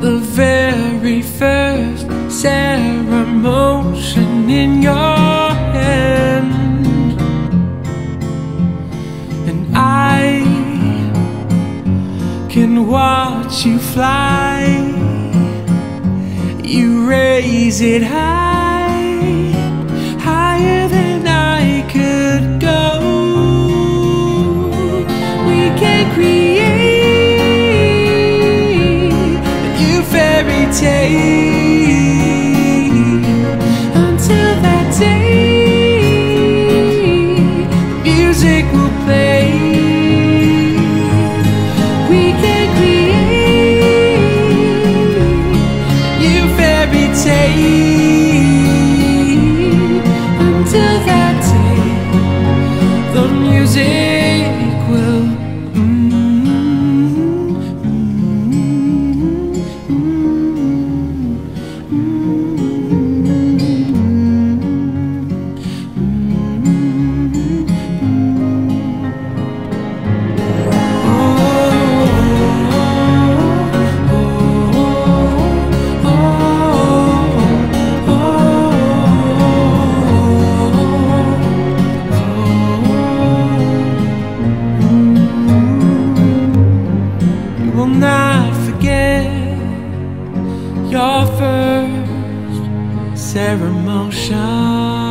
the very first Sarah motion in your hand, and I can watch you fly. You raise it high, higher than I could go. We can create a new fairy tale until that day the music will play. We can create a new fairy tale until that day the music will not forget your first Sarah motion.